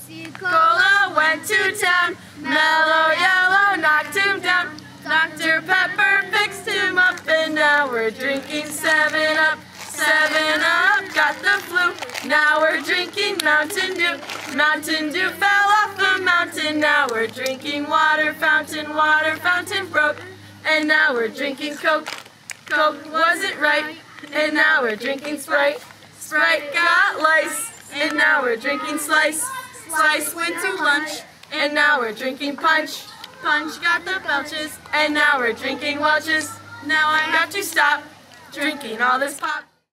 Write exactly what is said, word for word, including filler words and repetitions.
Cola went to town. Mellow Yellow knocked him down. Doctor Pepper fixed him up, and now we're drinking seven up. seven up got the flu. Now we're drinking Mountain Dew. Mountain Dew fell off the mountain. Now we're drinking water fountain. Water fountain broke, and now we're drinking Coke. Coke wasn't right, and now we're drinking Sprite. Sprite got lice, and now we're drinking Slice. Slice went to lunch, and now we're drinking Punch. Punch got the belches, and now we're drinking Welch's. Now I have to stop drinking all this pop.